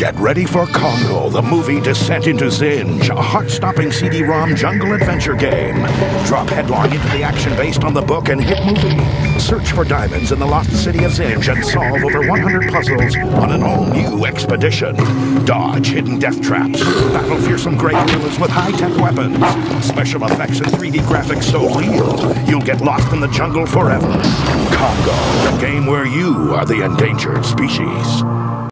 Get ready for Congo, the movie Descent into Zinj, a heart-stopping CD-ROM jungle adventure game. Drop headlong into the action based on the book and hit movie. Search for diamonds in the lost city of Zinj and solve over 100 puzzles on an all-new expedition. Dodge hidden death traps. Battle fearsome grey gorillas with high-tech weapons. Special effects and 3D graphics so real, you'll get lost in the jungle forever. Congo, the game where you are the endangered species.